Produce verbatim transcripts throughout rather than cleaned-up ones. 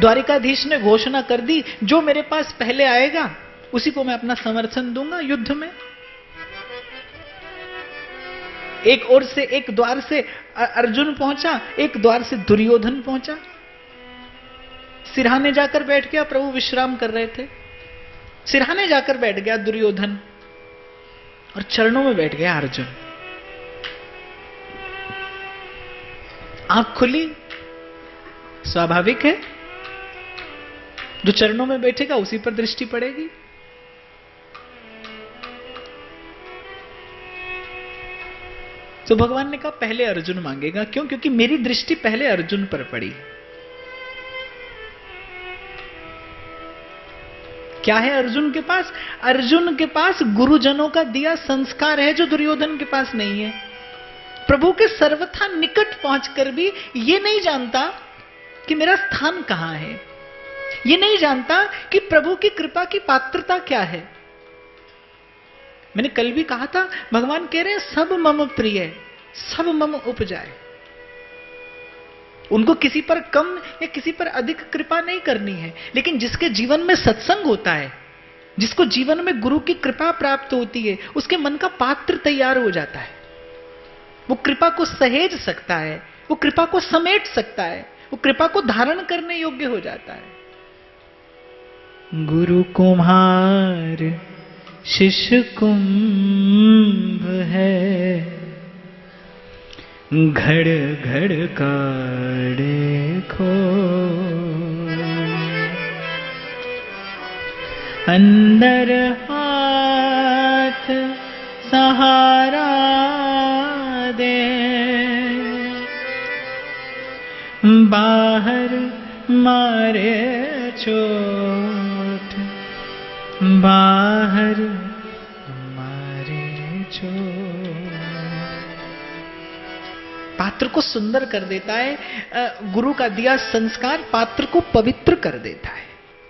द्वारिकाधीश ने घोषणा कर दी, जो मेरे पास पहले आएगा उसी को मैं अपना समर्थन दूंगा युद्ध में। एक ओर से, एक द्वार से अर्जुन पहुंचा, एक द्वार से दुर्योधन पहुंचा। सिरहाने जाकर बैठ गया, प्रभु विश्राम कर रहे थे। सिरहाने जाकर बैठ गया दुर्योधन और चरणों में बैठ गया अर्जुन। आंख खुली, स्वाभाविक है, जो चरणों में बैठेगा उसी पर दृष्टि पड़ेगी। तो भगवान ने कहा पहले अर्जुन मांगेगा। क्यों? क्योंकि मेरी दृष्टि पहले अर्जुन पर पड़ी। क्या है अर्जुन के पास? अर्जुन के पास गुरुजनों का दिया संस्कार है, जो दुर्योधन के पास नहीं है। प्रभु के सर्वथा निकट पहुंचकर भी ये नहीं जानता कि मेरा स्थान कहां है, ये नहीं जानता कि प्रभु की कृपा की पात्रता क्या है। मैंने कल भी कहा था, भगवान कह रहे हैं सब मम प्रिय, सब मम उपजाए। उनको किसी पर कम या किसी पर अधिक कृपा नहीं करनी है, लेकिन जिसके जीवन में सत्संग होता है, जिसको जीवन में गुरु की कृपा प्राप्त होती है, उसके मन का पात्र तैयार हो जाता है। वो कृपा को सहेज सकता है, वो कृपा को समेट सकता है, वो कृपा को धारण करने योग्य हो जाता है। गुरु कुम्हार शिष्य कुंभ है, घड़ घड़ काढ़े खो, अंदर हाथ सहारा दे, बाहर मारे चोट, बाहर मारे चोट। पात्र को सुंदर कर देता है, गुरु का दिया संस्कार पात्र को पवित्र कर देता है।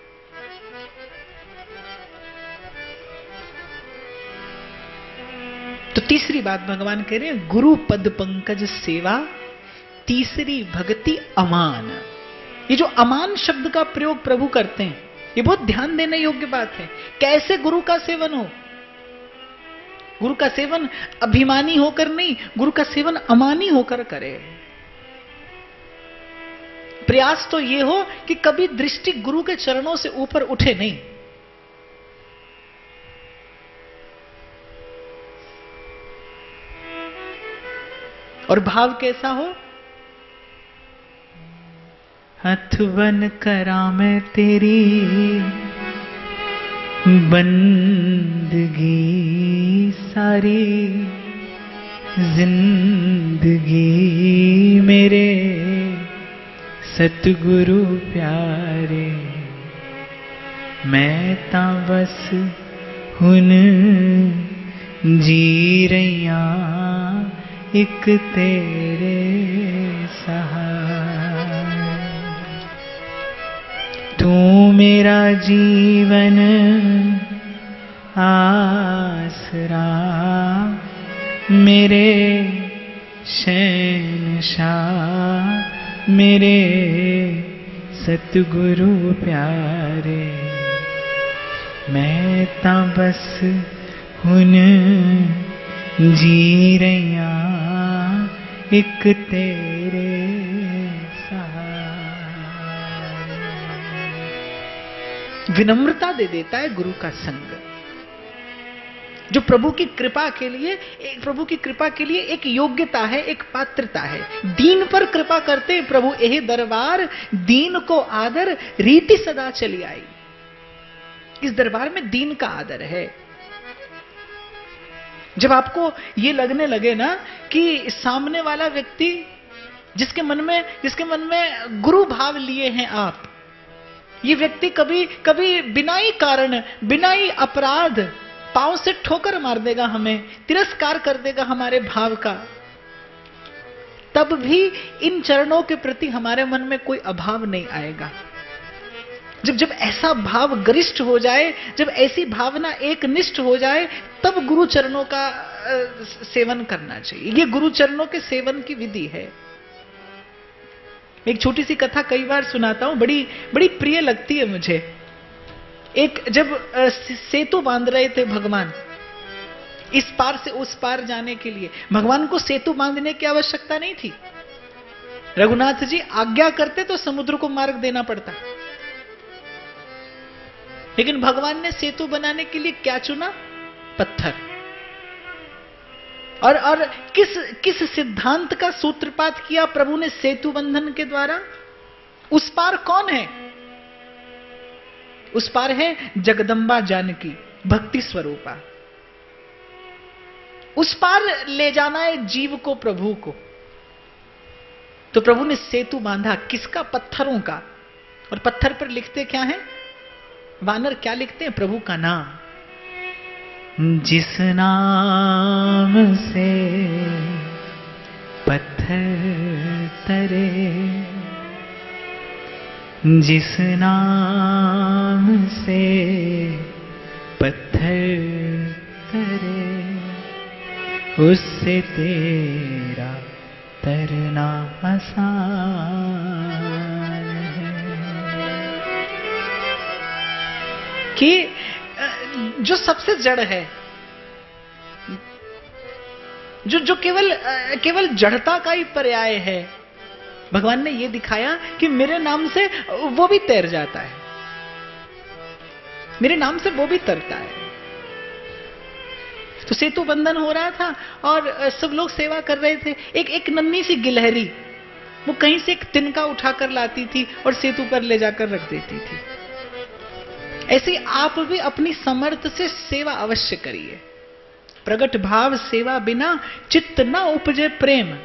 तो तीसरी बात भगवान कह रहे हैं, गुरु पद पंकज सेवा, तीसरी भक्ति अमान। ये जो अमान शब्द का प्रयोग प्रभु करते हैं, ये बहुत ध्यान देने योग्य बात है। कैसे गुरु का सेवन हो? गुरु का सेवन अभिमानी होकर नहीं, गुरु का सेवन अमानी होकर करे। प्रयास तो ये हो कि कभी दृष्टि गुरु के चरणों से ऊपर उठे नहीं। और भाव कैसा हो? हथवन करा मैं तेरी बंदगी सारी, जिंदगी मेरे सतगुरु प्यारे, मैं ता बस हुन जी रहिया एक तेरे सहाय। तू मेरा जीवन आसरा, मेरे शहंशाह, मेरे सतगुरु प्यारे, मैं ता बस हुन जी रहिया एक तेरे सहाय। विनम्रता दे देता है गुरु का संग, जो प्रभु की कृपा के लिए, एक प्रभु की कृपा के लिए एक योग्यता है, एक पात्रता है। दीन पर कृपा करते प्रभु एह दरबार, दीन को आदर रीति सदा चली आई। इस दरबार में दीन का आदर है। जब आपको ये लगने लगे ना कि सामने वाला व्यक्ति जिसके मन में जिसके मन में गुरु भाव लिए हैं आप, ये व्यक्ति कभी कभी बिना ही कारण, बिना ही अपराध पांव से ठोकर मार देगा, हमें तिरस्कार कर देगा हमारे भाव का, तब भी इन चरणों के प्रति हमारे मन में कोई अभाव नहीं आएगा। जब जब ऐसा भाव गरिष्ठ हो जाए, जब ऐसी भावना एक निष्ठ हो जाए, तब गुरु चरणों का सेवन करना चाहिए। ये गुरु चरणों के सेवन की विधि है। एक छोटी सी कथा कई बार सुनाता हूं, बड़ी बड़ी प्रिय लगती है मुझे। एक जब सेतु बांध रहे थे भगवान, इस पार से उस पार जाने के लिए, भगवान को सेतु बांधने की आवश्यकता नहीं थी। रघुनाथ जी आज्ञा करते तो समुद्र को मार्ग देना पड़ता, लेकिन भगवान ने सेतु बनाने के लिए क्या चुना? पत्थर। और और किस किस सिद्धांत का सूत्रपात किया प्रभु ने सेतु बंधन के द्वारा? उस पार कौन है? उस पार है जगदम्बा जानकी, भक्ति स्वरूपा। उस पार ले जाना है जीव को, प्रभु को। तो प्रभु ने सेतु बांधा, किसका? पत्थरों का। और पत्थर पर लिखते क्या है? वानर क्या लिखते हैं? प्रभु का नाम। जिस नाम से पत्थर तरे, जिस नाम से पत्थर तरे, उससे तेरा तरना आसान है। कि जो सबसे जड़ है, जो जो केवल केवल जड़ता का ही पर्याय है, भगवान ने यह दिखाया कि मेरे नाम से वो भी तैर जाता है, मेरे नाम से वो भी तरता है। तो सेतु बंधन हो रहा था और सब लोग सेवा कर रहे थे। एक एक नन्ही सी गिलहरी वो कहीं से एक तिनका उठाकर लाती थी और सेतु पर ले जाकर रख देती थी। ऐसे आप भी अपनी समर्थ से सेवा अवश्य करिए। प्रगट भाव सेवा बिना चित्त न उपजे प्रेम।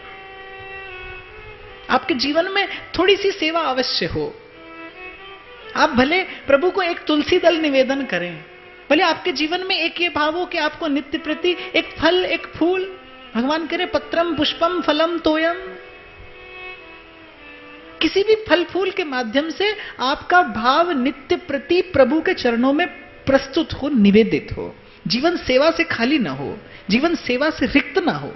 आपके जीवन में थोड़ी सी सेवा अवश्य हो। आप भले प्रभु को एक तुलसी दल निवेदन करें, भले आपके जीवन में एक ये भाव हो कि आपको नित्य प्रति एक फल, एक फूल, भगवान करे पत्रम पुष्पम फलम तोयम, किसी भी फल फूल के माध्यम से आपका भाव नित्य प्रति प्रभु के चरणों में प्रस्तुत हो, निवेदित हो। जीवन सेवा से खाली ना हो, जीवन सेवा से रिक्त ना हो।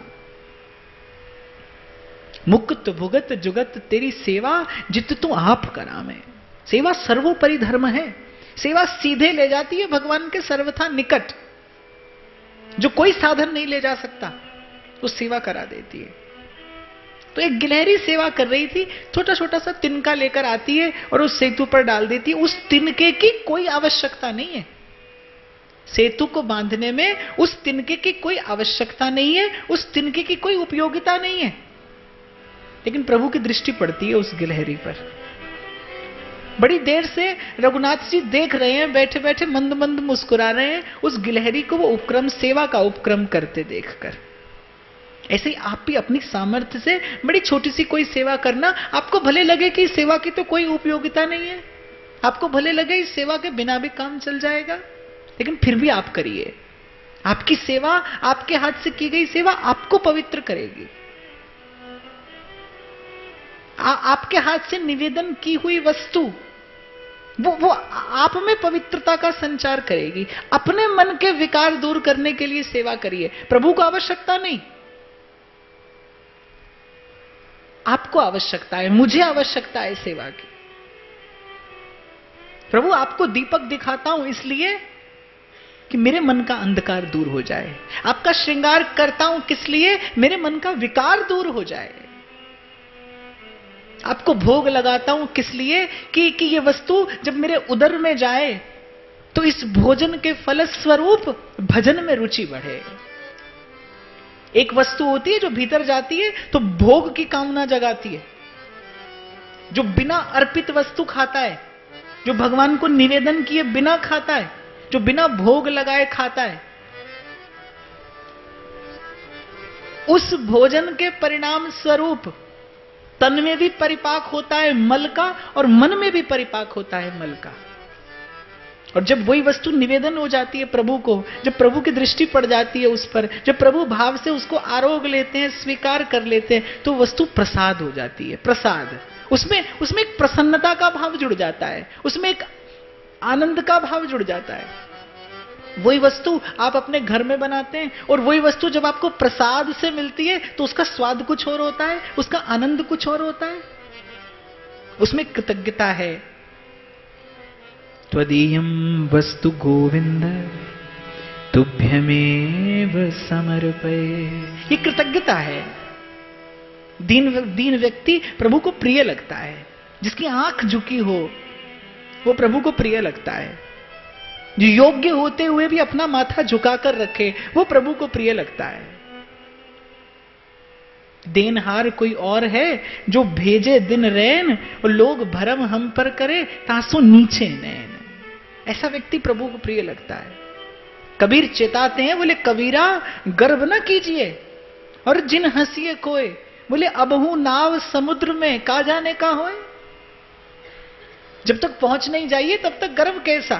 मुक्त भुगत जुगत तेरी सेवा, जित तू आप करावे। सेवा सर्वोपरि धर्म है। सेवा सीधे ले जाती है भगवान के सर्वथा निकट। जो कोई साधन नहीं ले जा सकता, वो सेवा करा देती है। तो एक गिलहरी सेवा कर रही थी, छोटा छोटा सा तिनका लेकर आती है और उस सेतु पर डाल देती है। उस तिनके की कोई आवश्यकता नहीं है। सेतु को बांधने में उस तिनके की कोई आवश्यकता नहीं है, उस तिनके की कोई उपयोगिता नहीं है। लेकिन प्रभु की दृष्टि पड़ती है उस गिलहरी पर। बड़ी देर से रघुनाथ जी देख रहे हैं, बैठे बैठे मंद मंद मुस्कुरा रहे हैं उस गिलहरी को, वो उपक्रम, सेवा का उपक्रम करते देखकर। ऐसे ही आप भी अपनी सामर्थ्य से बड़ी छोटी सी कोई सेवा करना। आपको भले लगे कि इस सेवा की तो कोई उपयोगिता नहीं है, आपको भले लगे इस सेवा के बिना भी काम चल जाएगा, लेकिन फिर भी आप करिए। आपकी सेवा, आपके हाथ से की गई सेवा आपको पवित्र करेगी। आ, आपके हाथ से निवेदन की हुई वस्तु वो वो आप में पवित्रता का संचार करेगी। अपने मन के विकार दूर करने के लिए सेवा करिए। प्रभु को आवश्यकता नहीं, आपको आवश्यकता है, मुझे आवश्यकता है सेवा की। प्रभु आपको दीपक दिखाता हूं इसलिए कि मेरे मन का अंधकार दूर हो जाए। आपका श्रृंगार करता हूं किस लिए? मेरे मन का विकार दूर हो जाए। आपको भोग लगाता हूं किस लिए? कि कि ये वस्तु जब मेरे उदर में जाए तो इस भोजन के फल स्वरूप भजन में रुचि बढ़े। एक वस्तु होती है जो भीतर जाती है तो भोग की कामना जगाती है। जो बिना अर्पित वस्तु खाता है, जो भगवान को निवेदन किए बिना खाता है, जो बिना भोग लगाए खाता है, उस भोजन के परिणाम स्वरूप तन में भी परिपाक होता है मल का और मन में भी परिपाक होता है मल का। और जब वही वस्तु निवेदन हो जाती है प्रभु को, जब प्रभु की दृष्टि पड़ जाती है उस पर, जब प्रभु भाव से उसको आरोग लेते हैं, स्वीकार कर लेते हैं, तो वस्तु प्रसाद हो जाती है। प्रसाद, उसमें उसमें एक प्रसन्नता का भाव जुड़ जाता है, उसमें एक आनंद का भाव जुड़ जाता है। वही वस्तु आप अपने घर में बनाते हैं और वही वस्तु जब आपको प्रसाद से मिलती है तो उसका स्वाद कुछ और होता है, उसका आनंद कुछ और होता है। उसमें कृतज्ञता है। त्वदीयं वस्तु गोविंद तुभ्यमेव समर्पये। ये कृतज्ञता है। दीन दीन व्यक्ति प्रभु को प्रिय लगता है। जिसकी आंख झुकी हो वो प्रभु को प्रिय लगता है। जो योग्य होते हुए भी अपना माथा झुकाकर रखे वो प्रभु को प्रिय लगता है। देनहार कोई और है जो भेजे दिन रैन और लोग भरम हम पर करे तासु नीचे नैन। ऐसा व्यक्ति प्रभु को प्रिय लगता है। कबीर चेताते हैं, बोले कबीरा गर्व न कीजिए और जिन हंसिए कोय, बोले अबहू नाव समुद्र में का जाने का होए। जब तक पहुंच नहीं जाइए तब तक गर्व कैसा।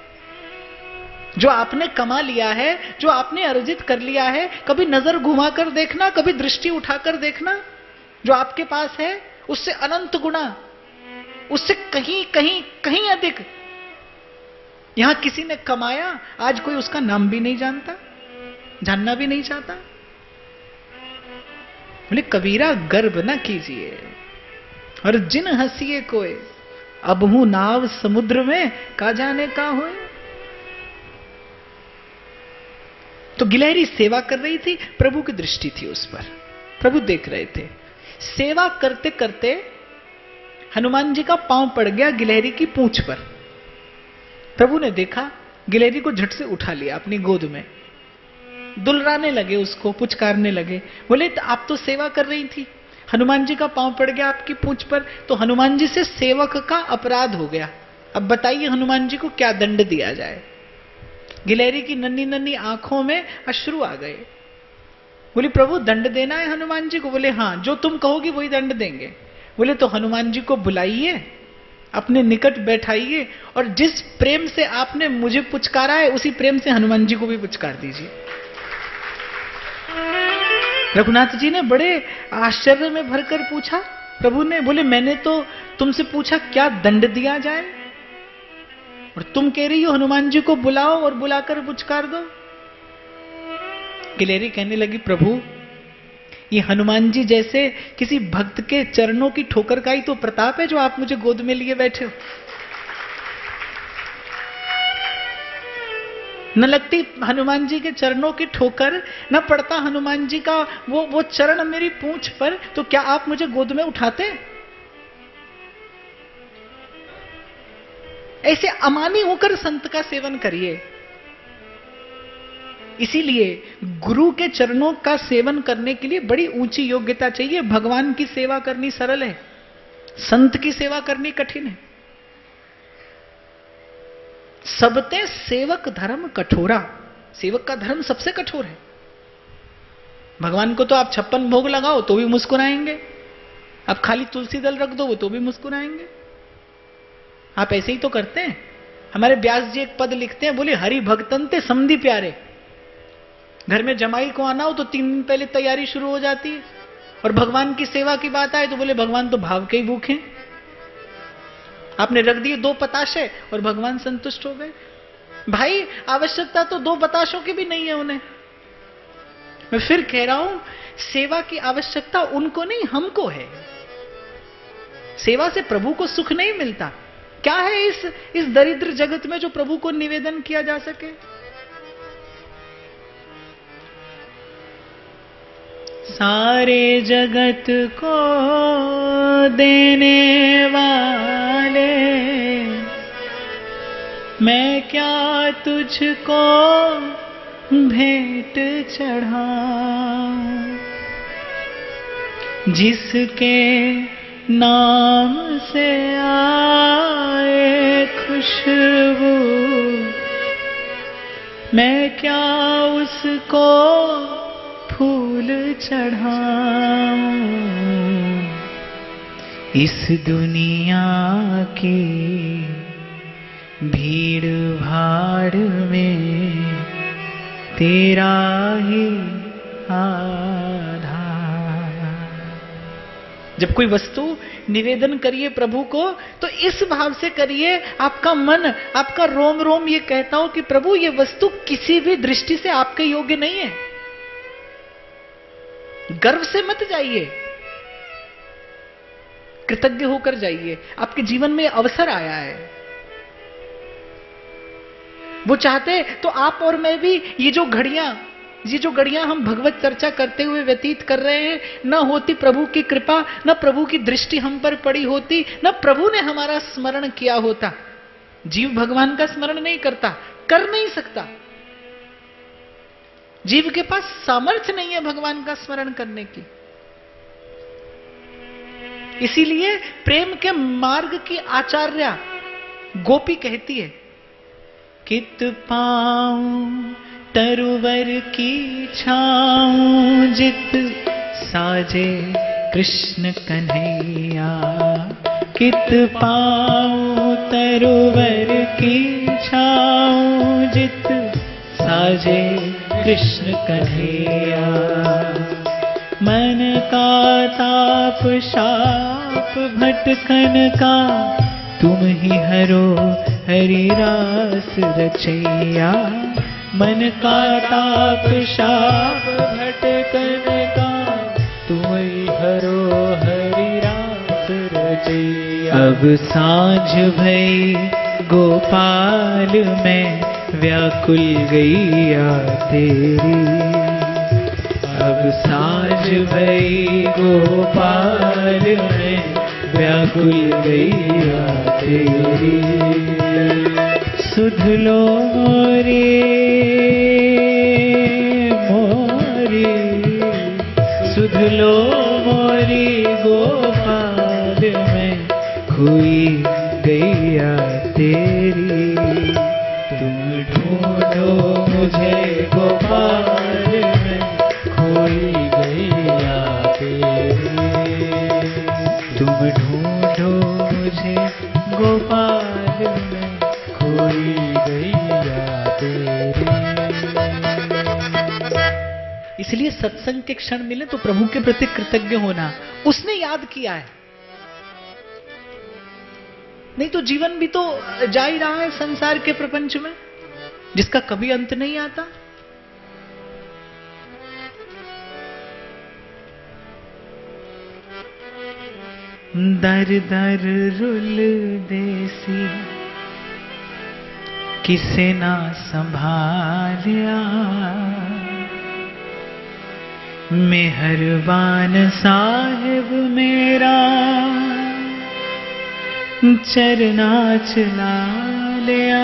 जो आपने कमा लिया है, जो आपने अर्जित कर लिया है, कभी नजर घुमाकर देखना, कभी दृष्टि उठाकर देखना। जो आपके पास है उससे अनंत गुना, उससे कहीं कहीं कहीं अधिक यहां किसी ने कमाया, आज कोई उसका नाम भी नहीं जानता, जानना भी नहीं चाहता। बोले कबीरा गर्व न कीजिए और जिन हंसिए कोय, अबहू नाव समुद्र में का जाने का होए। तो गिलहरी सेवा कर रही थी, प्रभु की दृष्टि थी उस पर, प्रभु देख रहे थे। सेवा करते करते हनुमान जी का पांव पड़ गया गिलहरी की पूंछ पर। प्रभु ने देखा, गिलहरी को झट से उठा लिया अपनी गोद में, दुलराने लगे, उसको पुचकारने लगे। बोले आप तो सेवा कर रही थी, हनुमान जी का पांव पड़ गया आपकी पूंछ पर, तो हनुमान जी से सेवक का अपराध हो गया। अब बताइए हनुमान जी को क्या दंड दिया जाए। गिलहरी की नन्ही नन्ही आंखों में अश्रु आ गए। बोले प्रभु दंड देना है हनुमान जी को। बोले हाँ, जो तुम कहोगी वही दंड देंगे। बोले तो हनुमान जी को बुलाइए, अपने निकट बैठाइए और जिस प्रेम से आपने मुझे पुचकारा है उसी प्रेम से हनुमान जी को भी पुचकार दीजिए। रघुनाथ जी ने बड़े आश्चर्य में भरकर पूछा प्रभु ने। बोले मैंने तो तुमसे पूछा क्या दंड दिया जाए और तुम कह रही हो हनुमान जी को बुलाओ और बुलाकर पुचकार दो। गिलहरी कहने लगी प्रभु ये हनुमान जी जैसे किसी भक्त के चरणों की ठोकर का ही तो प्रताप है जो आप मुझे गोद में लिए बैठे हो। न लगती हनुमान जी के चरणों की ठोकर, न पड़ता हनुमान जी का वो वो चरण मेरी पूंछ पर, तो क्या आप मुझे गोद में उठाते? ऐसे अमानी होकर संत का सेवन करिए। इसीलिए गुरु के चरणों का सेवन करने के लिए बड़ी ऊंची योग्यता चाहिए। भगवान की सेवा करनी सरल है, संत की सेवा करनी कठिन है। सबते सेवक धर्म कठोरा, सेवक का धर्म सबसे कठोर है। भगवान को तो आप छप्पन भोग लगाओ तो भी मुस्कुराएंगे, आप खाली तुलसी दल रख दो वो तो भी मुस्कुराएंगे। आप ऐसे ही तो करते हैं। हमारे व्यास जी एक पद लिखते हैं, बोले हरि भक्तन ते समधी प्यारे। घर में जमाई को आना हो तो तीन दिन पहले तैयारी शुरू हो जाती है, और भगवान की सेवा की बात आए तो बोले भगवान तो भाव के ही भूखे। आपने रख दिए दो पताशे और भगवान संतुष्ट हो गए। भाई आवश्यकता तो दो बताशों की भी नहीं है उन्हें। मैं फिर कह रहा हूं, सेवा की आवश्यकता उनको नहीं हमको है। सेवा से प्रभु को सुख नहीं मिलता। क्या है इस इस दरिद्र जगत में जो प्रभु को निवेदन किया जा सके? सारे जगत को देने वाले मैं क्या तुझको भेंट चढ़ाऊं, जिसके नाम से आए खुशबू मैं क्या उसको फूल चढ़ाऊं। इस दुनिया की भीड़ भाड़ में तेरा ही आधार। जब कोई वस्तु निवेदन करिए प्रभु को तो इस भाव से करिए, आपका मन, आपका रोम रोम ये कहता हो कि प्रभु ये वस्तु किसी भी दृष्टि से आपके योग्य नहीं है। गर्व से मत जाइए, कृतज्ञ होकर जाइए। आपके जीवन में अवसर आया है। वो चाहते तो आप और मैं भी ये जो घड़ियां ये जो घड़ियां हम भगवत चर्चा करते हुए व्यतीत कर रहे हैं, न होती प्रभु की कृपा, न प्रभु की दृष्टि हम पर पड़ी होती, न प्रभु ने हमारा स्मरण किया होता। जीव भगवान का स्मरण नहीं करता, कर नहीं सकता। जीव के पास सामर्थ्य नहीं है भगवान का स्मरण करने की। इसीलिए प्रेम के मार्ग की आचार्या गोपी कहती है, कित पाऊं तरुवर की छाऊं, जित साजे कृष्ण कन्हैया। कित पाऊं तरुवर की छाऊं, जित साजे कृष्ण कन्हैया। मन का ताप शाप भटकन का, तुम ही हरो हरि रास रचैया। मन का ताप शाप भटकन का, तुम ही हरो हरि रास रचैया। अब साँझ भई गोपाल में व्याकुल गैया तेरी। अब साँझ भई गोपाल में व्याकुल गैया तेरी। सुध लो मोरे मोरी, सुध लो मोरी गोपाल में खोई गैया तेरी। तुम ढूंढो मुझे गोपाल में खोई गैया तेरी। तुम ढूंढो मुझे गोपाल में खोई गैया तेरी। इसलिए सत्संग के क्षण मिले तो प्रभु के प्रति कृतज्ञ होना, उसने याद किया है। नहीं तो जीवन भी तो जा ही रहा है संसार के प्रपंच में, जिसका कभी अंत नहीं आता। दर दर रुल देसी, किसे ना संभालिया। मेहरबान साहिब मेरा, चरना चला लिया।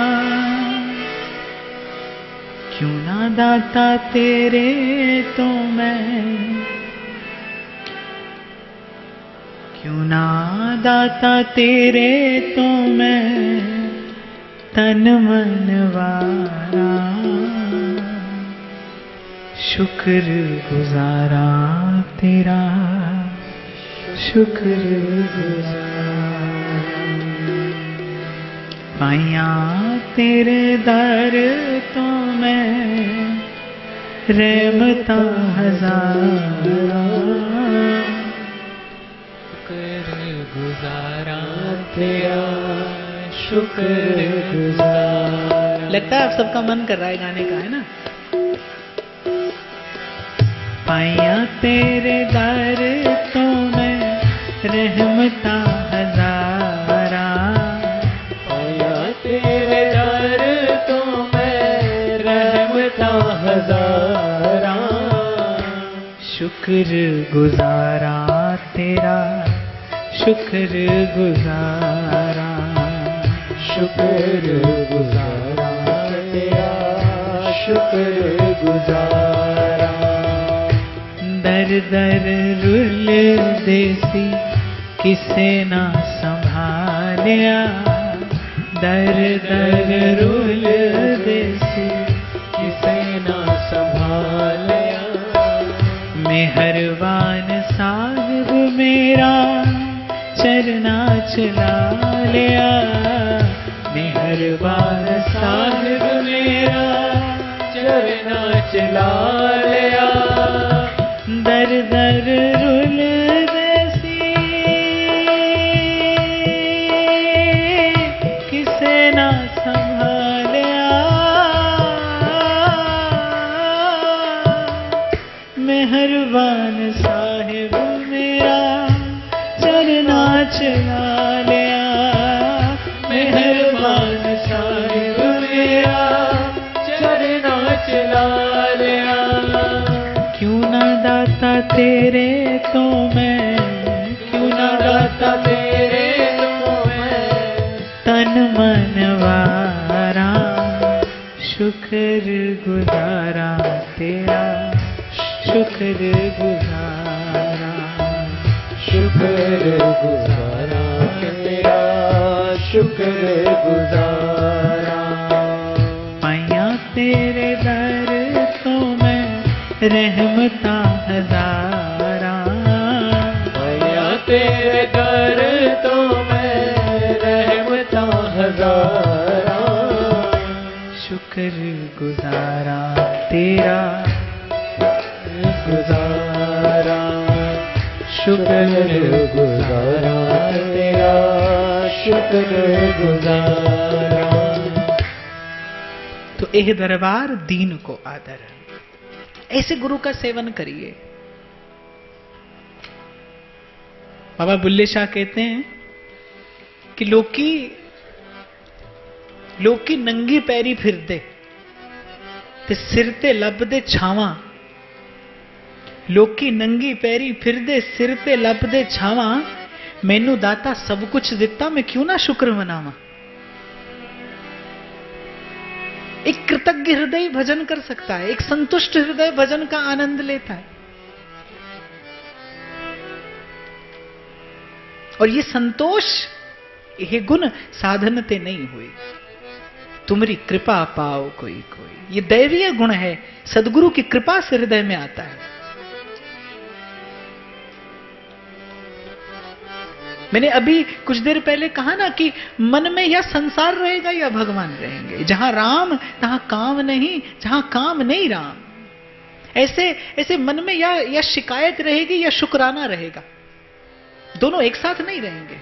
क्यों ना दाता तेरे तो मैं, क्यों ना दाता तेरे तो मैं तन मन वारा। शुक्र गुजारा तेरा, शुक्र गुजारा। पाया तेरे दर तो मैं रहमता हजारा। शुक्र गुजारा तेरा, शुक्र गुजारा। लगता है आप सबका मन कर रहा है गाने का, है ना? पाया तेरे दर तो मैं रहमता हजारा। पाया तेरे दर तो मैं रहमता हजारा। शुक्र गुजारा तेरा, शुक्र गुजारा। शुक्र गुजारा तेरा, शुक्र गुजारा। दर दर रुल देसी, किसे ना संभालिया। दर दर रुल देसी, किसे ना संभालिया। मेहरबान साहिब मेरा, चरना चला लिया। मेहरबान साहिब मेरा, चरना चला लिया। दर दर रुल देसी, किसे ना संभालिया। मेहरबान साहिब मेरा, चरना चला लिया, मेहरबान साहिब मेरा चरना चला लिया। क्यों ना दाता तेरे तो मैं, क्यों ना दाता तेरे तो मैं, तन मन वारा शुक्र गुजारा तेरा, शुक्र गुजारा, शुक्र गुजारा तेरा, शुक्र गुजारा। पाया तेरे दर तो मैं रहमता हजारा, पाया तेरे दर तो मैं रहमता हजारा, शुक्र गुजारा तेरा गुजारा, शुक्र गुजारा तेरा, शुक्र गुजारा। तो एह दरबार दीन को आदर, ऐसे गुरु का सेवन करिए। बाबा बुल्ले शाह कहते हैं कि लोकी लोकी नंगी पैरी फिरदे ते सिर ते लभदे छावां, लोकी नंगी पैरी फिरदे सिर ते लभदे छावां, मैनू दाता सब कुछ दिता मैं क्यों ना शुक्र मनावा। एक कृतज्ञ हृदय भजन कर सकता है, एक संतुष्ट हृदय भजन का आनंद लेता है। और ये संतोष, ये गुण साधन ते नहीं हुई, तुम्हारी कृपा पाओ कोई कोई। ये दैवीय गुण है, सदगुरु की कृपा से हृदय में आता है। मैंने अभी कुछ देर पहले कहा ना कि मन में या संसार रहेगा या भगवान रहेंगे। जहां राम तहां काम नहीं, जहां काम नहीं राम। ऐसे ऐसे मन में या या शिकायत रहेगी या शुक्राना रहेगा, दोनों एक साथ नहीं रहेंगे।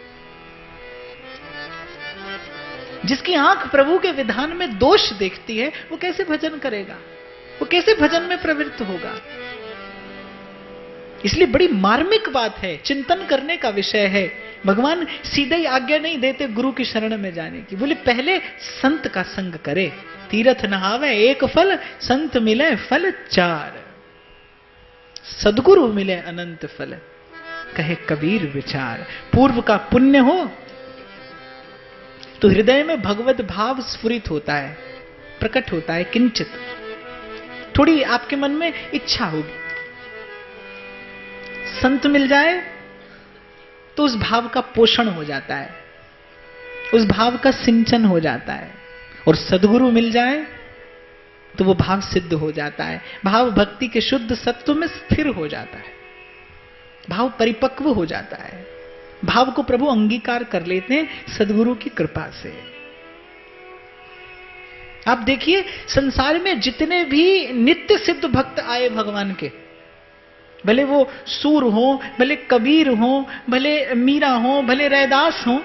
जिसकी आंख प्रभु के विधान में दोष देखती है, वो कैसे भजन करेगा, वो कैसे भजन में प्रवृत्त होगा। इसलिए बड़ी मार्मिक बात है, चिंतन करने का विषय है। भगवान सीधे ही आज्ञा नहीं देते गुरु की शरण में जाने की। बोले पहले संत का संग करे, तीर्थ नहावे एक फल, संत मिले फल चार, सदगुरु मिले अनंत फल, कहे कबीर विचार। पूर्व का पुण्य हो तो हृदय में भगवत भाव स्फुरित होता है, प्रकट होता है। किंचित थोड़ी आपके मन में इच्छा होगी, संत मिल जाए तो उस भाव का पोषण हो जाता है, उस भाव का सिंचन हो जाता है। और सद्गुरु मिल जाए तो वो भाव सिद्ध हो जाता है, भाव भक्ति के शुद्ध सत्व में स्थिर हो जाता है, भाव परिपक्व हो जाता है, भाव को प्रभु अंगीकार कर लेते हैं सद्गुरु की कृपा से। आप देखिए संसार में जितने भी नित्य सिद्ध भक्त आए भगवान के, भले वो सूर हो, भले कबीर हो, भले मीरा हो, भले रैदास हो,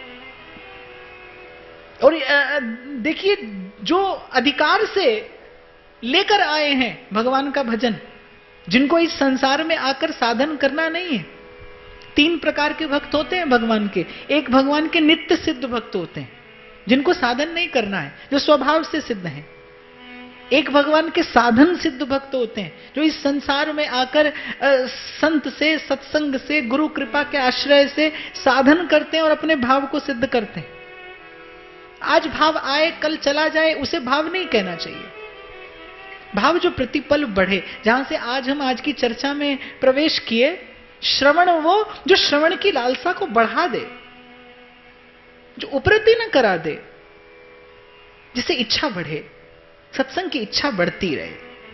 और देखिए जो अधिकार से लेकर आए हैं भगवान का भजन, जिनको इस संसार में आकर साधन करना नहीं है। तीन प्रकार के भक्त होते हैं भगवान के। एक भगवान के नित्य सिद्ध भक्त होते हैं, जिनको साधन नहीं करना है, जो स्वभाव से सिद्ध हैं। एक भगवान के साधन सिद्ध भक्त होते हैं, जो इस संसार में आकर संत से, सत्संग से, गुरु कृपा के आश्रय से साधन करते हैं और अपने भाव को सिद्ध करते हैं। आज भाव आए कल चला जाए, उसे भाव नहीं कहना चाहिए। भाव जो प्रतिपल बढ़े, जहां से आज हम आज की चर्चा में प्रवेश किए, श्रवण वो जो श्रवण की लालसा को बढ़ा दे, जो उपरति न करा दे, जिससे इच्छा बढ़े, सत्संग की इच्छा बढ़ती रहे।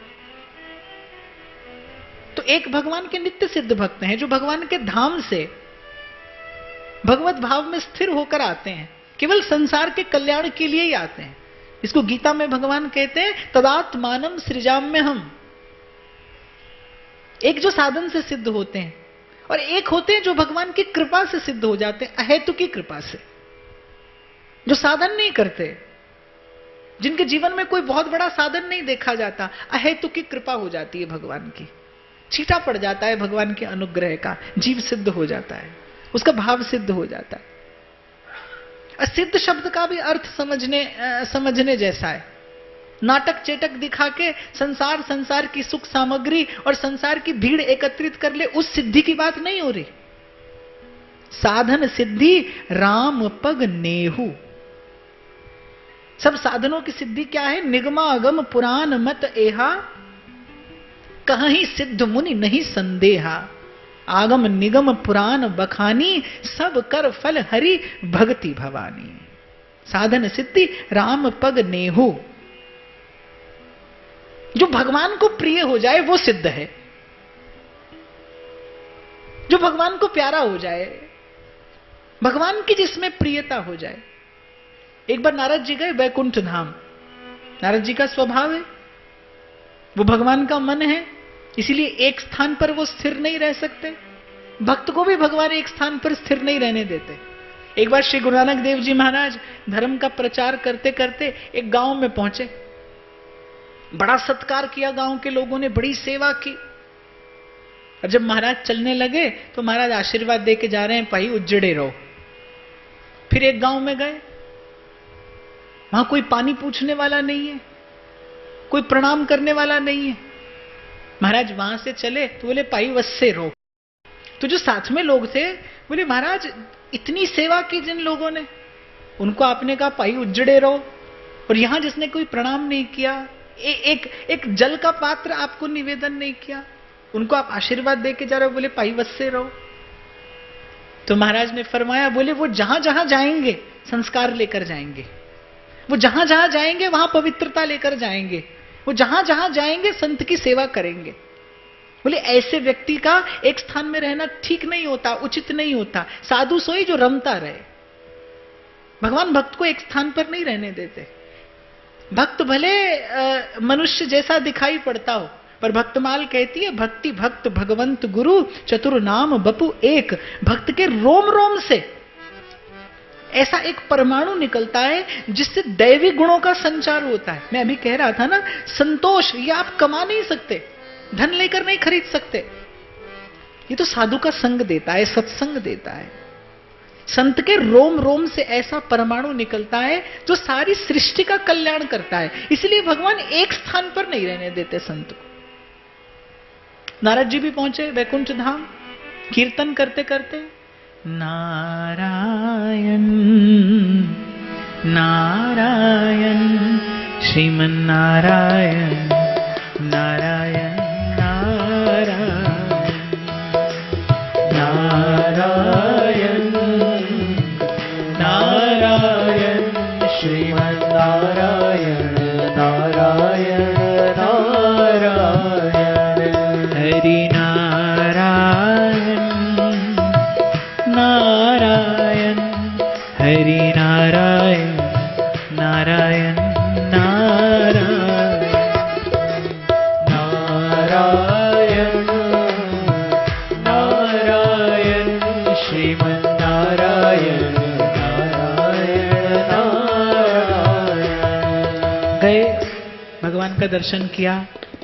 तो एक भगवान के नित्य सिद्ध भक्त हैं, जो भगवान के धाम से भगवत भाव में स्थिर होकर आते हैं, केवल संसार के कल्याण के लिए ही आते हैं। इसको गीता में भगवान कहते हैं तदात्मानम सृजाम्य हम। एक जो साधन से सिद्ध होते हैं और एक होते हैं जो भगवान की कृपा से सिद्ध हो जाते हैं, अहेतु की कृपा से, जो साधन नहीं करते, जिनके जीवन में कोई बहुत बड़ा साधन नहीं देखा जाता, अहेतु की कृपा हो जाती है भगवान की, छीटा पड़ जाता है भगवान के अनुग्रह का, जीव सिद्ध हो जाता है। उसका भाव सिद्ध हो जाता है। असिद्ध शब्द का भी अर्थ समझने आ, समझने जैसा है। नाटक चेटक दिखा के संसार संसार की सुख सामग्री और संसार की भीड़ एकत्रित कर ले, उस सिद्धि की बात नहीं हो रही। साधन सिद्धि राम पग नेहू। सब साधनों की सिद्धि क्या है? निगमा अगम पुराण मत एहा, कहीं सिद्ध मुनि नहीं संदेहा। आगम निगम पुराण बखानी, सब कर फल हरि भक्ति भवानी। साधन सिद्धि राम पग नेहू। जो भगवान को प्रिय हो जाए वो सिद्ध है, जो भगवान को प्यारा हो जाए, भगवान की जिसमें प्रियता हो जाए। एक बार नारद जी गए वैकुंठ धाम। नारद जी का स्वभाव है, वो भगवान का मन है, इसीलिए एक स्थान पर वो स्थिर नहीं रह सकते। भक्त को भी भगवान एक स्थान पर स्थिर नहीं रहने देते। एक बार श्री गुरु नानक देव जी महाराज धर्म का प्रचार करते करते एक गांव में पहुंचे। बड़ा सत्कार किया गांव के लोगों ने, बड़ी सेवा की। और जब महाराज चलने लगे तो महाराज आशीर्वाद दे के जा रहे हैं, भाई उज्जड़े रहो। फिर एक गांव में गए, वहां कोई पानी पूछने वाला नहीं है, कोई प्रणाम करने वाला नहीं है। महाराज वहां से चले तो बोले पाई वस्से रहो। तो जो साथ में लोग थे बोले महाराज इतनी सेवा की जिन लोगों ने, उनको आपने कहा पाई उज्जड़े रहो, और यहां जिसने कोई प्रणाम नहीं किया, ए, एक एक जल का पात्र आपको निवेदन नहीं किया, उनको आप आशीर्वाद दे के जा रहे हो, बोले पाई वस्से रहो। तो महाराज ने फरमाया, बोले वो जहां जहां जाएंगे संस्कार लेकर जाएंगे, वो जहां जहां जाएंगे वहां पवित्रता लेकर जाएंगे, वो जहां जहां जाएंगे संत की सेवा करेंगे। बोले ऐसे व्यक्ति का एक स्थान में रहना ठीक नहीं होता, उचित नहीं होता। साधु सोई जो रमता रहे। भगवान भक्त को एक स्थान पर नहीं रहने देते। भक्त भले मनुष्य जैसा दिखाई पड़ता हो, पर भक्तमाल कहती है भक्ति भक्त भगवंत गुरु चतुर नाम बपु एक। भक्त के रोम रोम से ऐसा एक परमाणु निकलता है जिससे दैवी गुणों का संचार होता है। मैं अभी कह रहा था ना, संतोष ये आप कमा नहीं सकते, धन लेकर नहीं खरीद सकते। ये तो साधु का संग देता है, सत्संग देता है। संत के रोम रोम से ऐसा परमाणु निकलता है जो सारी सृष्टि का कल्याण करता है। इसलिए भगवान एक स्थान पर नहीं रहने देते संत को। नारद जी भी पहुंचे वैकुंठ धाम, कीर्तन करते करते नारायण नारायण श्रीमन नारायण नारायण नारायण नारायण श्रीमन नारायण नारायण नारायण हरि नारायण नारायण हरि नारायण नारायण नारायण नारायण नारायण श्रीमन नारायण नारायण नारायण। गए, भगवान का दर्शन किया।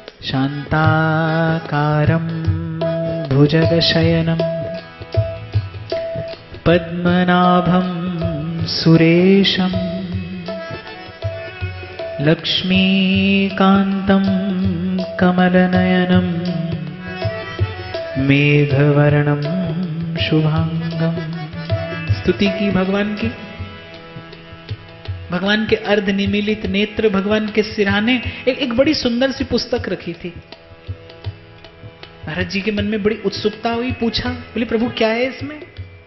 शांताकारं भुजगशयनं पद्मनाभं सुरेशं लक्ष्मीकान्तं कमलनयनं मेघवर्णं शुभांगम। स्तुति की भगवान की। भगवान के अर्ध निमीलित नेत्र, भगवान के सिरहाने। एक, एक बड़ी सुंदर सी पुस्तक रखी थी। नारद जी के मन में बड़ी उत्सुकता हुई, पूछा, बोले प्रभु क्या है इसमें?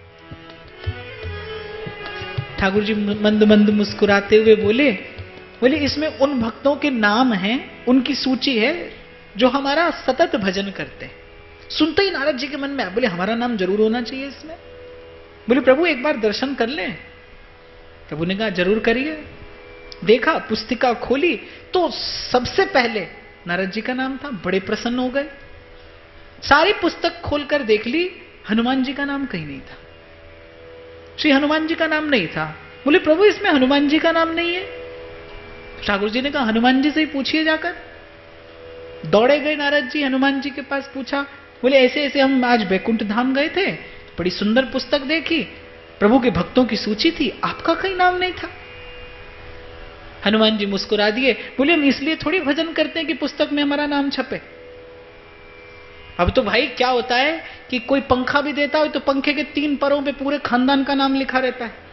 ठाकुर जी मंद मंद मुस्कुराते हुए बोले बोले इसमें उन भक्तों के नाम हैं, उनकी सूची है जो हमारा सतत भजन करते हैं। सुनते ही नारद जी के मन में बोले हमारा नाम जरूर होना चाहिए इसमें। बोले प्रभु एक बार दर्शन कर लें। प्रभु ने कहा जरूर करिए। देखा, पुस्तिका खोली तो सबसे पहले नारद जी का नाम था। बड़े प्रसन्न हो गए। सारी पुस्तक खोलकर देख ली, हनुमान जी का नाम कहीं नहीं था। श्री हनुमान जी का नाम नहीं था। बोले प्रभु इसमें हनुमान जी का नाम नहीं है। ठाकुर जी ने कहा हनुमान जी से ही पूछिए जाकर। दौड़े गए नारद जी हनुमान जी के पास, पूछा। बोले ऐसे ऐसे हम आज बैकुंठ धाम गए थे बड़ी सुंदर पुस्तक देखी, प्रभु के भक्तों की सूची थी, आपका कहीं नाम नहीं था। हनुमान जी मुस्कुरा दिए, बोले हम इसलिए थोड़ी भजन करते हैं कि पुस्तक में हमारा नाम छपे। अब तो भाई क्या होता है कि कोई पंखा भी देता हो तो पंखे के तीन परों पे पूरे खानदान का नाम लिखा रहता है।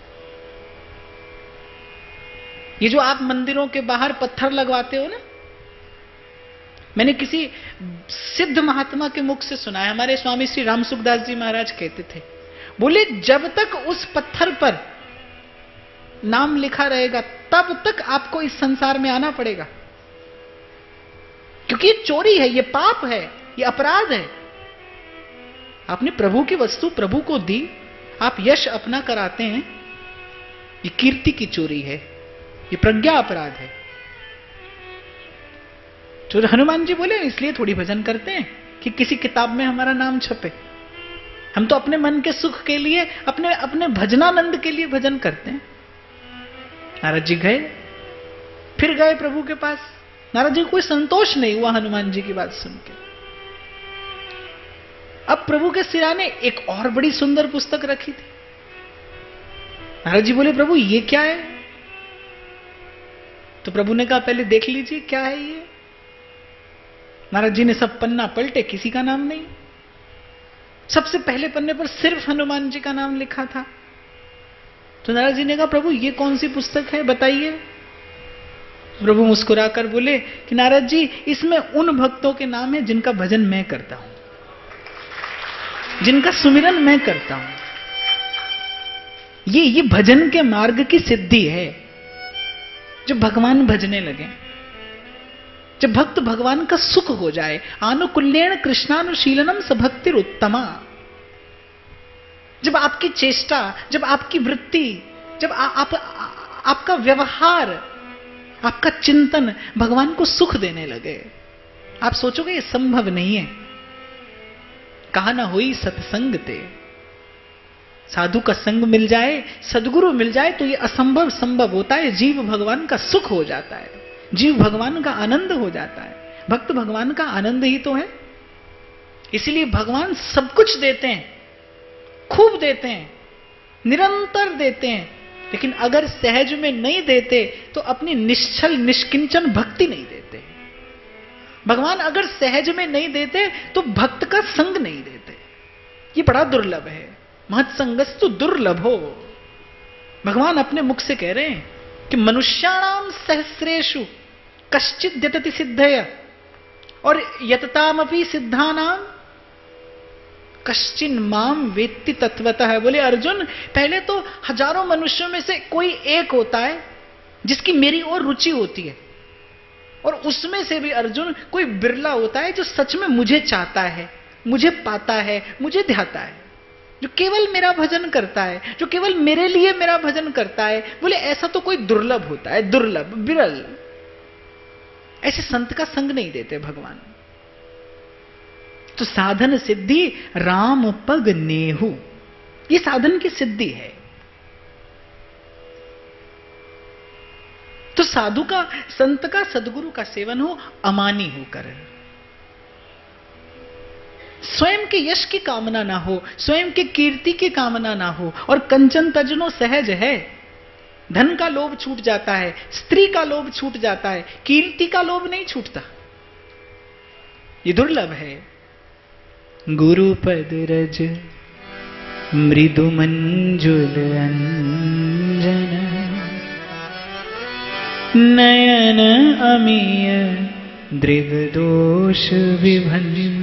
ये जो आप मंदिरों के बाहर पत्थर लगवाते हो ना, मैंने किसी सिद्ध महात्मा के मुख से सुना है, हमारे स्वामी श्री राम सुखदास जी महाराज कहते थे, बोले जब तक उस पत्थर पर नाम लिखा रहेगा तब तक आपको इस संसार में आना पड़ेगा, क्योंकि ये चोरी है, ये पाप है, ये अपराध है। आपने प्रभु की वस्तु प्रभु को दी, आप यश अपना कराते हैं, ये कीर्ति की चोरी है, ये प्रज्ञा अपराध है। तो हनुमान जी बोले इसलिए थोड़ी भजन करते हैं कि किसी किताब में हमारा नाम छपे। हम तो अपने मन के सुख के लिए, अपने अपने भजनानंद के लिए भजन करते हैं। नारद जी गए, फिर गए प्रभु के पास। नारद जी को कोई संतोष नहीं हुआ हनुमान जी की बात सुन के। अब प्रभु के सिराने एक और बड़ी सुंदर पुस्तक रखी थी। नारद जी बोले प्रभु ये क्या है? तो प्रभु ने कहा पहले देख लीजिए क्या है ये। नारद जी ने सब पन्ना पलटे, किसी का नाम नहीं। सबसे पहले पन्ने पर सिर्फ हनुमान जी का नाम लिखा था। तो नारद जी ने कहा प्रभु ये कौन सी पुस्तक है बताइए। प्रभु मुस्कुराकर बोले कि नारद जी इसमें उन भक्तों के नाम है जिनका भजन मैं करता हूं, जिनका सुमिरन मैं करता हूं। ये ये भजन के मार्ग की सिद्धि है। जब भगवान भजने लगे, जब भक्त भगवान का सुख हो जाए, आनुकुल्येण कृष्णानुशीलनम सभक्तिर उत्तमा। जब आपकी चेष्टा, जब आपकी वृत्ति, जब आ, आप, आ, आपका व्यवहार, आपका चिंतन भगवान को सुख देने लगे, आप सोचोगे ये संभव नहीं है। कहा ना हुई सत्संग ते, साधु का संग मिल जाए, सदगुरु मिल जाए तो ये असंभव संभव होता है। जीव भगवान का सुख हो जाता है, जीव भगवान का आनंद हो जाता है। भक्त भगवान का आनंद ही तो है। इसलिए भगवान सब कुछ देते हैं, खूब देते हैं, निरंतर देते हैं, लेकिन अगर सहज में नहीं देते तो अपनी निश्चल निष्किंचन भक्ति नहीं देते। भगवान अगर सहज में नहीं देते तो भक्त का संग नहीं देते। ये बड़ा दुर्लभ है। महत्संगस्तु दुर्लभो। भगवान अपने मुख से कह रहे हैं कि मनुष्याणाम सहस्रेषु कश्चित यतति सिद्धया और यततामपि सिद्धानाम कश्चिन माम वेत्ति तत्वतः। बोले अर्जुन पहले तो हजारों मनुष्यों में से कोई एक होता है जिसकी मेरी ओर रुचि होती है, और उसमें से भी अर्जुन कोई बिरला होता है जो सच में मुझे चाहता है, मुझे पाता है, मुझे ध्याता है, जो केवल मेरा भजन करता है, जो केवल मेरे लिए मेरा भजन करता है। बोले ऐसा तो कोई दुर्लभ होता है, दुर्लभ, बिरल। ऐसे संत का संग नहीं देते भगवान। तो साधन सिद्धि राम पग नेहु, ये साधन की सिद्धि है। तो साधु का, संत का, सदगुरु का सेवन हो अमानी होकर, स्वयं के यश की कामना ना हो, स्वयं के कीर्ति की कामना ना हो। और कंचन तजनो सहज है। धन का लोभ छूट जाता है, स्त्री का लोभ छूट जाता है, कीर्ति का लोभ नहीं छूटता। ये दुर्लभ है। गुरु पद रज मृदु मंजुल अंजन नयन अमीय दृग दोष विभंजन।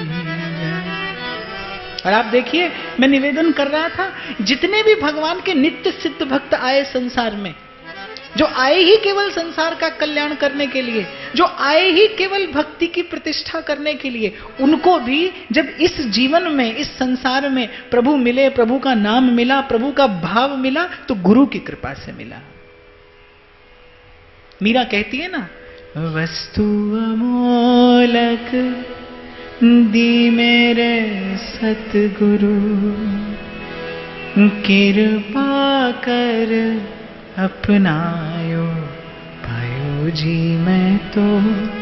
और आप देखिए, मैं निवेदन कर रहा था, जितने भी भगवान के नित्य सिद्ध भक्त आए संसार में, जो आए ही केवल संसार का कल्याण करने के लिए, जो आए ही केवल भक्ति की प्रतिष्ठा करने के लिए, उनको भी जब इस जीवन में, इस संसार में प्रभु मिले, प्रभु का नाम मिला, प्रभु का भाव मिला, तो गुरु की कृपा से मिला। मीरा कहती है ना, वस्तु अमोलक दी मेरे सतगुरु, कृपा कर अपनायो पायो जी मैं तो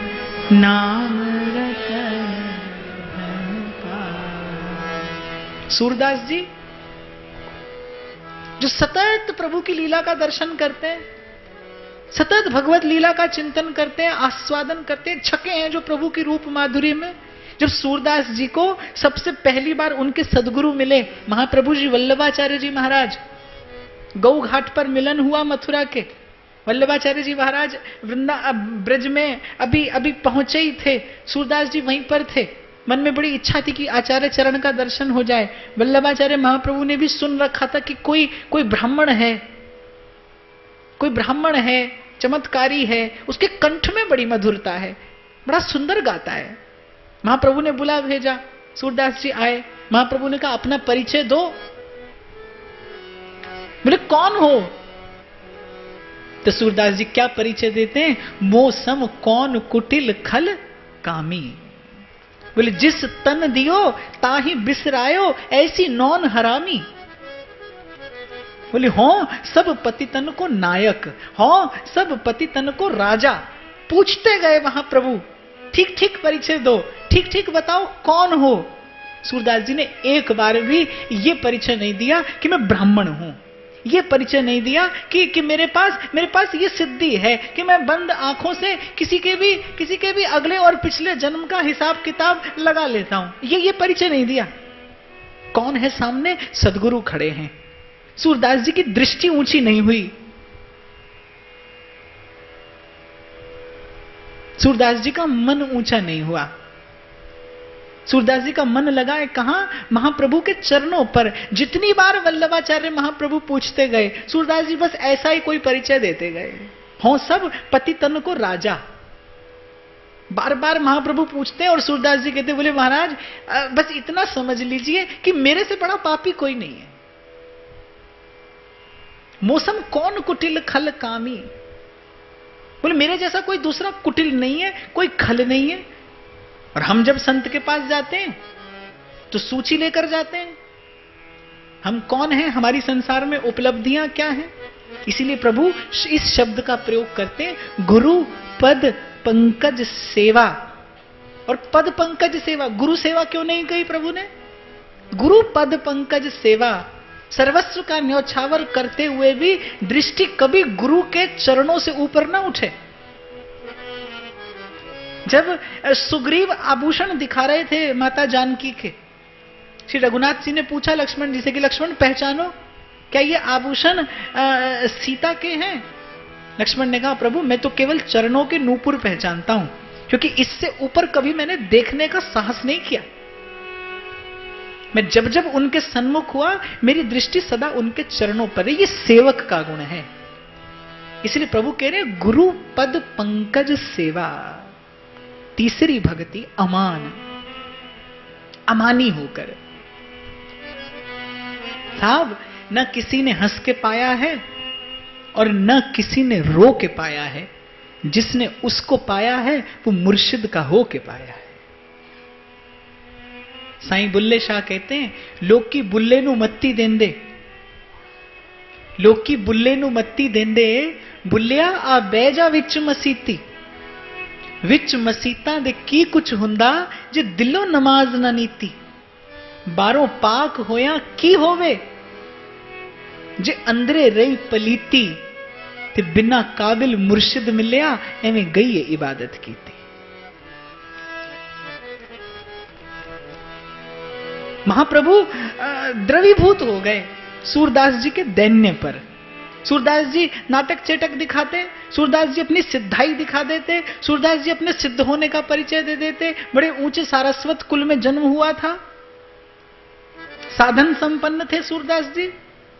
नाम रतन। सूरदास जी जो सतत प्रभु की लीला का दर्शन करते हैं, सतत भगवत लीला का चिंतन करते हैं, आस्वादन करते हैं, छके हैं जो प्रभु की रूप माधुरी में। जब सूरदास जी को सबसे पहली बार उनके सदगुरु मिले महाप्रभु जी वल्लभाचार्य जी महाराज, गौ घाट पर मिलन हुआ मथुरा के। वल्लभाचार्य जी महाराज वृंदा ब्रज में अभी अभी पहुंचे ही थे, सूरदास जी वहीं पर थे। मन में बड़ी इच्छा थी कि आचार्य चरण का दर्शन हो जाए। वल्लभाचार्य महाप्रभु ने भी सुन रखा था कि कोई कोई ब्राह्मण है, कोई ब्राह्मण है, चमत्कारी है, उसके कंठ में बड़ी मधुरता है, बड़ा सुंदर गाता है। महाप्रभु ने बुला भेजा, सूरदास जी आए। महाप्रभु ने कहा अपना परिचय दो। बोले कौन हो? तो सूरदास जी क्या परिचय देते हैं? मौसम कौन कुटिल खल कामी। बोले जिस तन दियो ताही बिसरायो ऐसी नौन हरामी। बोले हो सब पतितन को नायक, हो सब पतितन को राजा। पूछते गए वहां प्रभु, ठीक ठीक परिचय दो, ठीक ठीक बताओ कौन हो। सूरदास जी ने एक बार भी ये परिचय नहीं दिया कि मैं ब्राह्मण हूं, ये परिचय नहीं दिया कि कि मेरे पास मेरे पास ये सिद्धि है कि मैं बंद आंखों से किसी के भी किसी के भी अगले और पिछले जन्म का हिसाब किताब लगा लेता हूं। ये ये परिचय नहीं दिया। कौन है सामने? सदगुरु खड़े हैं। सूरदास जी की दृष्टि ऊंची नहीं हुई। सूरदास जी का मन ऊंचा नहीं हुआ। सूरदास जी का मन लगा है कहां? महाप्रभु के चरणों पर। जितनी बार वल्लभाचार्य महाप्रभु पूछते गए, सूरदास जी बस ऐसा ही कोई परिचय देते गए, हो सब पतितन को राजा। बार बार महाप्रभु पूछते हैं और सूरदास जी कहते, बोले महाराज बस इतना समझ लीजिए कि मेरे से बड़ा पापी कोई नहीं है। मौसम कौन कुटिल खल कामी। बोले मेरे जैसा कोई दूसरा कुटिल नहीं है, कोई खल नहीं है। और हम जब संत के पास जाते हैं तो सूची लेकर जाते हैं, हम कौन हैं, हमारी संसार में उपलब्धियां क्या हैं। इसीलिए प्रभु इस शब्द का प्रयोग करते हैं, गुरु पद पंकज सेवा। और पद पंकज सेवा, गुरु सेवा क्यों नहीं कही प्रभु ने? गुरु पद पंकज सेवा। सर्वस्व का न्यौछावर करते हुए भी दृष्टि कभी गुरु के चरणों से ऊपर ना उठे। जब सुग्रीव आभूषण दिखा रहे थे माता जानकी के, श्री रघुनाथ जी ने पूछा लक्ष्मण जी से कि लक्ष्मण पहचानो, क्या ये आभूषण सीता के हैं? लक्ष्मण ने कहा प्रभु मैं तो केवल चरणों के नूपुर पहचानता हूं, क्योंकि इससे ऊपर कभी मैंने देखने का साहस नहीं किया। मैं जब जब उनके सन्मुख हुआ मेरी दृष्टि सदा उनके चरणों पर है। ये सेवक का गुण है। इसलिए प्रभु कह रहे गुरु पद पंकज सेवा। तीसरी भक्ति अमान, अमानी होकर। साहब न किसी ने हंस के पाया है और न किसी ने रो के पाया है। जिसने उसको पाया है वो मुर्शिद का हो के पाया है। साईं बुल्ले शाह कहते हैं, लोकी बुल्ले नु मत्ती देंदे, लोकी बुल्ले नु मत्ती देंदे, बुल्लिया आ बैजा विच मसीती, विच मसीता दे की कुछ हुंदा जे दिलों नमाज ना नीती। बारों पाक होया की होवे जे अंदरे रही पलीती, ते बिना काबिल मुर्शिद मिलिया एवें गई है इबादत की थी। महाप्रभु द्रवीभूत हो गए सूरदास जी के दैन्य पर। सूरदास जी नाटक चेटक दिखाते, सूरदास जी अपनी सिद्धाई दिखा देते, सूरदास जी अपने सिद्ध होने का परिचय दे देते। बड़े ऊंचे सारस्वत कुल में जन्म हुआ था, साधन संपन्न थे सूरदास जी।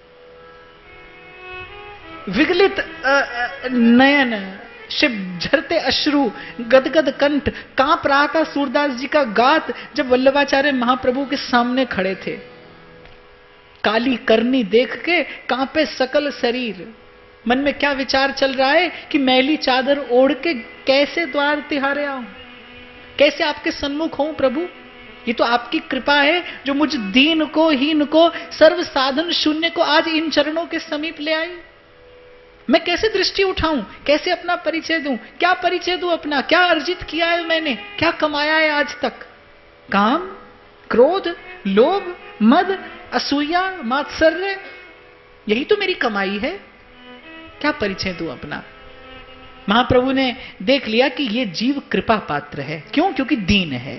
विगलित नयन, शिव झरते अश्रु, गदगद कंठ, कांप रहा था सूरदास जी का गात जब वल्लभाचार्य महाप्रभु के सामने खड़े थे। काली करनी देख के कांपे सकल शरीर। मन में क्या विचार चल रहा है कि मैली चादर ओढ़ के कैसे द्वार तिहारे आऊं, कैसे आपके सन्मुख हूं प्रभु। ये तो आपकी कृपा है जो मुझ दीन को, हीन को, सर्व साधन शून्य को आज इन चरणों के समीप ले आई। मैं कैसे दृष्टि उठाऊं, कैसे अपना परिचय दूं, क्या परिचय दूं अपना, क्या अर्जित किया है मैंने, क्या कमाया है आज तक। काम, क्रोध, लोभ, मद, असूया, मात्सर्य, यही तो मेरी कमाई है। क्या परिचय दूं अपना? महाप्रभु ने देख लिया कि ये जीव कृपा पात्र है। क्यों? क्योंकि दीन है।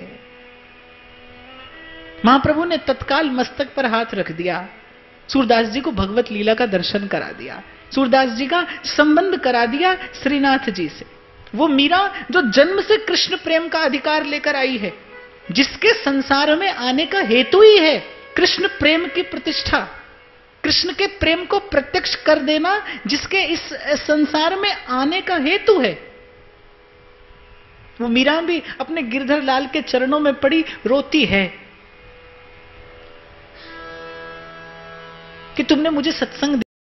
महाप्रभु ने तत्काल मस्तक पर हाथ रख दिया, सूरदास जी को भगवत लीला का दर्शन करा दिया, सूरदास जी का संबंध करा दिया श्रीनाथ जी से। वो मीरा जो जन्म से कृष्ण प्रेम का अधिकार लेकर आई है, जिसके संसार में आने का हेतु ही है कृष्ण प्रेम की प्रतिष्ठा, कृष्ण के प्रेम को प्रत्यक्ष कर देना, जिसके इस संसार में आने का हेतु है। वो मीरा भी अपने गिरधर लाल के चरणों में पड़ी रोती है कि तुमने मुझे सत्संग